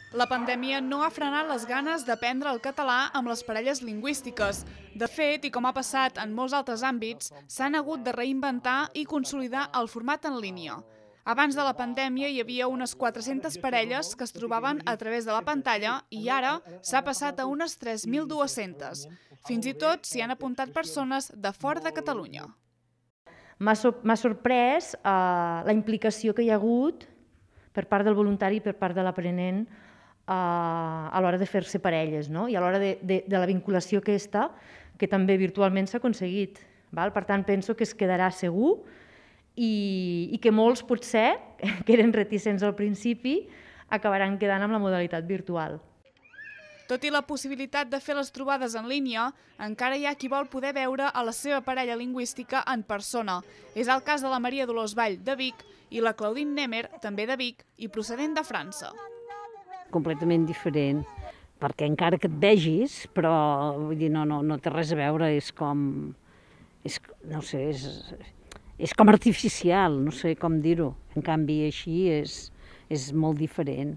La pandèmia no ha frenat les ganes d'aprendre el català amb les parelles lingüístiques. De fet, i com ha passat en molts altres àmbits, s'han hagut de reinventar i consolidar el format en línia. Abans de la pandèmia hi havia unes 400 parelles que es trobaven a través de la pantalla i ara s'ha passat a unes 3.200. Fins i tot s'hi han apuntat persones de fora de Catalunya. M'ha sorprès la implicació que hi ha hagut per part del voluntari i per part de l'aprenent a l'hora de fer-se parelles, no? I a l'hora de la vinculació aquesta, que també virtualment s'ha aconseguit. Per tant, penso que es quedarà segur i que molts, potser, que eren reticents al principi, acabaran quedant amb la modalitat virtual. Tot i la possibilitat de fer les trobades en línia, encara hi ha qui vol poder veure a la seva parella lingüística en persona. És el cas de la Maria Dolors Vall, de Vic, i la Claudine Nemer, també de Vic, i procedent de França. Completament diferent, perquè encara que et vegis, però vull dir, no té res a veure, és com, no sé, és com artificial, no sé com dir-ho. En canvi, així és molt diferent,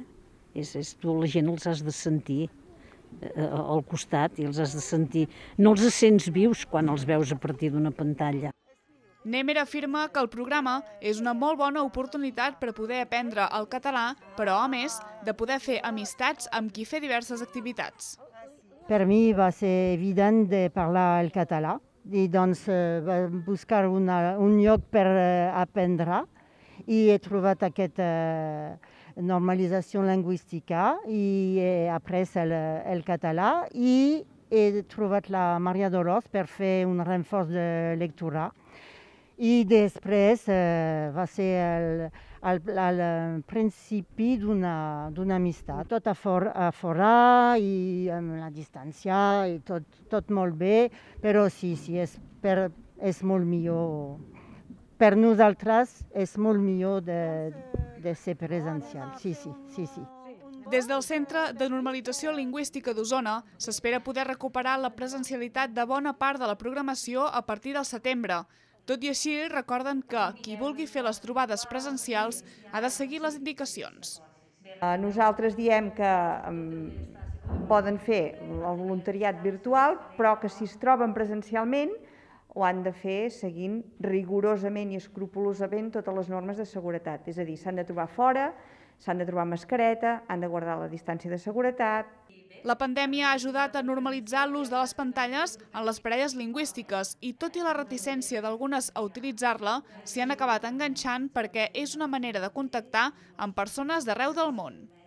Tu la gent els has de sentir al costat i els has de sentir. No els sents vius quan els veus a partir d'una pantalla. Nemer afirma que el programa és una molt bona oportunitat per poder aprendre el català, però, a més, de poder fer amistats amb qui fer diverses activitats. Per mi va ser evident de parlar el català i doncs buscar un lloc per aprendre i he trobat aquesta normalització lingüística i he après el català i he trobat la Maria Dolors per fer un reforç de lectura. I després va ser el principi d'una amistat, tot a fora i amb la distància i tot molt bé, però sí, és molt millor. Per nosaltres és molt millor de ser presencial, sí. Des del Centre de Normalització Lingüística d'Osona s'espera poder recuperar la presencialitat de bona part de la programació a partir del setembre. Tot i així, recorden que qui vulgui fer les trobades presencials ha de seguir les indicacions. Nosaltres diem que poden fer el voluntariat virtual, però que si es troben presencialment ho han de fer seguint rigorosament i escrupolosament totes les normes de seguretat. És a dir, s'han de trobar fora, s'han de trobar mascareta, han de guardar la distància de seguretat. La pandèmia ha ajudat a normalitzar l'ús de les pantalles en les parelles lingüístiques i, tot i la reticència d'algunes a utilitzar-la, s'hi han acabat enganxant perquè és una manera de contactar amb persones d'arreu del món.